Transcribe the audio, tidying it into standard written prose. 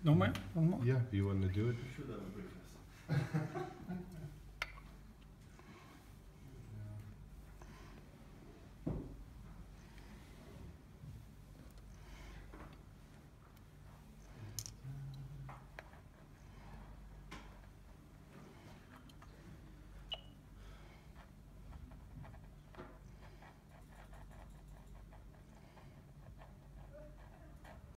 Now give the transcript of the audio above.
No, ma'am? One more? Yeah, you want to do it? I'm sure that would break us.